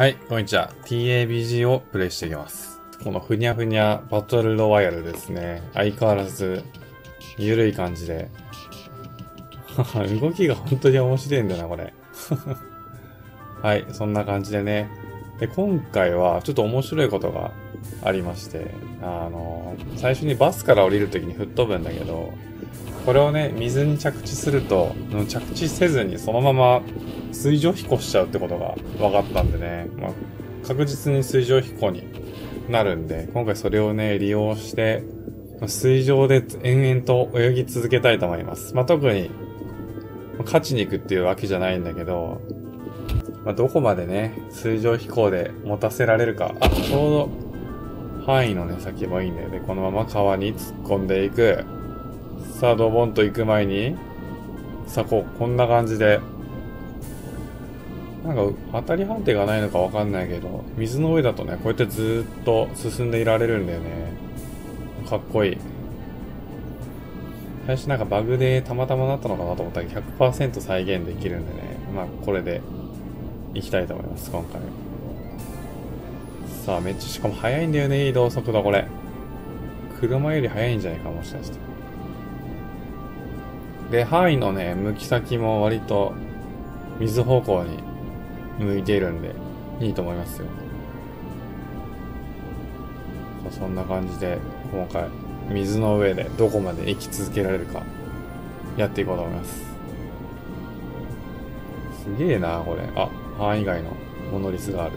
はい、こんにちは。TABG をプレイしていきます。このふにゃふにゃバトルロワイヤルですね。相変わらず、ゆるい感じで。動きが本当に面白いんだな、これ。はい、そんな感じでね。で、今回はちょっと面白いことがありまして、最初にバスから降りるときに吹っ飛ぶんだけど、これをね、水に着地すると、着地せずにそのまま水上飛行しちゃうってことが分かったんでね、確実に水上飛行になるんで、今回それをね、利用して、水上で延々と泳ぎ続けたいと思います。特に、勝ちに行くっていうわけじゃないんだけど、どこまでね、水上飛行で持たせられるか。ちょうど、範囲のね、先もいいんだよね。このまま川に突っ込んでいく。さあ、ドボンと行く前に、さあ、こんな感じで、当たり判定がないのかわかんないけど、水の上だとね、こうやってずーっと進んでいられるんだよね。かっこいい。最初バグでたまたまなったのかなと思ったけど、100% 再現できるんでね。これで、行きたいと思います、今回。さあ、めっちゃ、しかも速いんだよね、移動速度、これ。車より速いんじゃないか、もしかして。で、範囲のね、向き先も割と、水方向に向いているんで、いいと思いますよ。そんな感じで、今回、水の上でどこまで生き続けられるか、やっていこうと思います。すげえな、これ。範囲外のモノリスがある。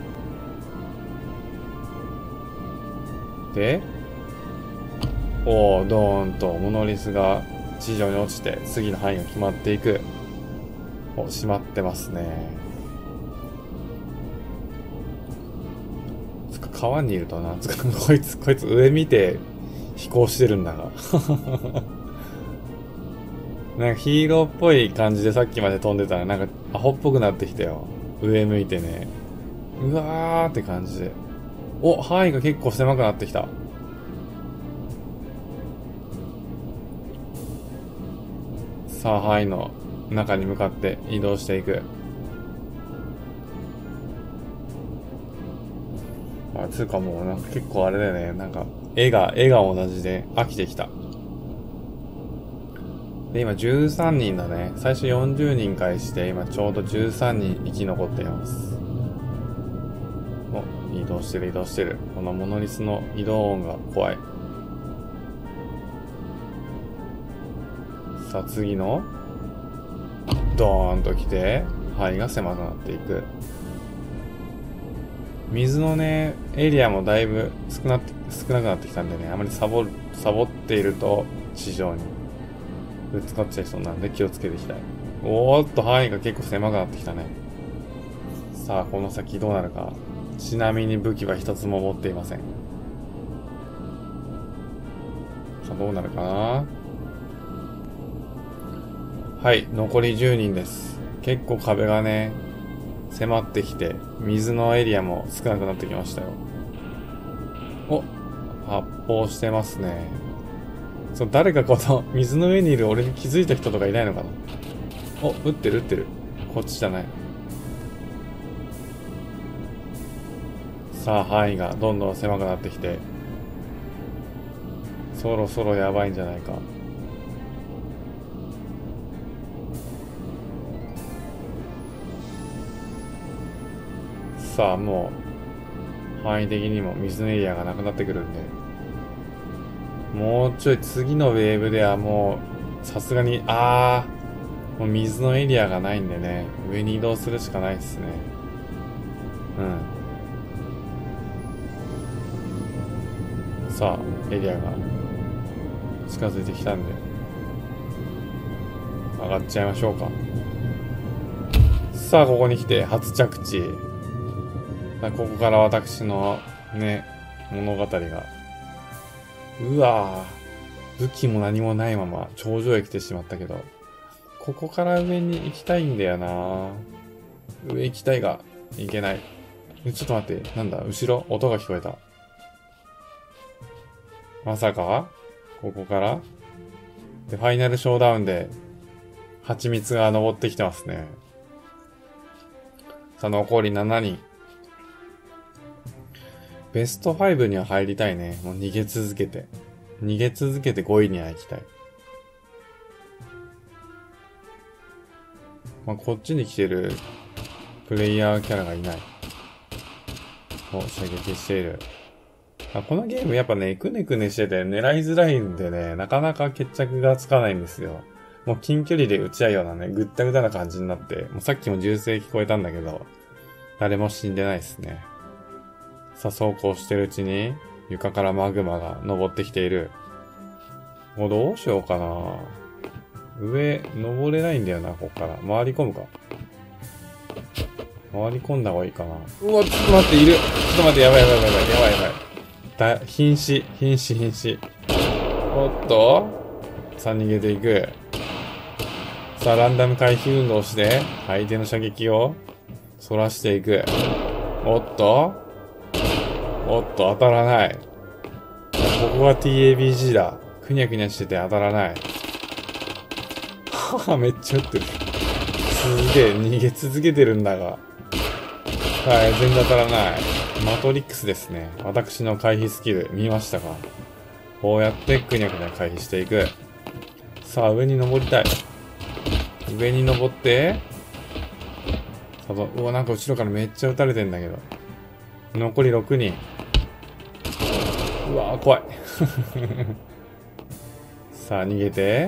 で、ドーンとモノリスが地上に落ちて、次の範囲が決まっていく。閉まってますね。川にいるとな、こいつ上見て飛行してるんだが。ヒーローっぽい感じでさっきまで飛んでたらアホっぽくなってきたよ。上向いてね。うわーって感じで。範囲が結構狭くなってきた。さあ、範囲の中に向かって移動していく。つうかもう結構あれだよね。絵が同じで飽きてきた。で、今13人だね。最初40人返して、今ちょうど13人生き残っています。移動してる。このモノリスの移動音が怖い。さあ、次の、ドーンと来て、範囲が狭くなっていく。水のね、エリアもだいぶ少なくなってきたんでね、あまりサボっていると、地上にぶつかっちゃいそうなんで気をつけていきたい。範囲が結構狭くなってきたね。さあ、この先どうなるか。ちなみに武器は一つも持っていません。さあ、どうなるかな。はい、残り10人です。結構壁がね、迫ってきて、水のエリアも少なくなってきましたよ。発砲してますね。誰かこの水の上にいる俺に気づいた人とかいないのかな。撃ってる。こっちじゃない。さあ、範囲がどんどん狭くなってきて、そろそろやばいんじゃないか。さあ、もう、範囲的にも水のエリアがなくなってくるんで、もうちょい次のウェーブではもう、さすがに、もう水のエリアがないんでね、上に移動するしかないですね。さあ、エリアが近づいてきたんで、上がっちゃいましょうか。さあ、ここに来て初着地。ここから私のね、物語が。うわぁ。武器も何もないまま頂上へ来てしまったけど、ここから上に行きたいんだよな。上行きたいが、行けない。ちょっと待って、後ろ音が聞こえた。まさかここからで、ファイナルショーダウンで、蜂蜜が登ってきてますね。さあ、残り7人。 ベスト5には入りたいね。もう逃げ続けて。逃げ続けて5位には行きたい。まあ、こっちに来てるプレイヤーキャラがいない。お、射撃している。このゲームやっぱね、くねくねしてて狙いづらいんでね、なかなか決着がつかないんですよ。もう近距離で撃ち合うようなね、ぐったぐたな感じになって、もうさっきも銃声聞こえたんだけど、誰も死んでないですね。さあ、そうこうしてるうちに、床からマグマが登ってきている。もうどうしようかな。上、登れないんだよな、こっから。回り込むか。回り込んだ方がいいかな。うわ、ちょっと待って、いる。ちょっと待って、やばい。瀕死。おっとさあ、逃げていく。さあ、ランダム回避運動をして、相手の射撃を、反らしていく。おっと、当たらない。ここが TABG だ。くにゃくにゃしてて当たらない。はは、めっちゃ撃ってる。すげえ、逃げ続けてるんだが。はい、全然当たらない。マトリックスですね。私の回避スキル、見ましたか？こうやってくにゃくにゃ回避していく。さあ、上に登りたい。上に登って、さあ、うわ、なんか後ろからめっちゃ撃たれてんだけど。残り6人。うわー、怖い。さあ、逃げて。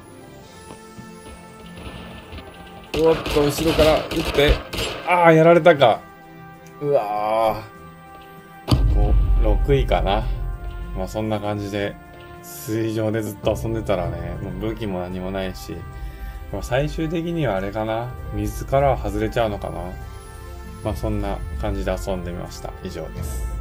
おっと、後ろから撃って。ああ、やられたか。うわー。6位かな。まあそんな感じで、水上でずっと遊んでたらね、もう武器も何もないし、まあ、最終的にはあれかな。水からは外れちゃうのかな。まあそんな感じで遊んでみました。以上です。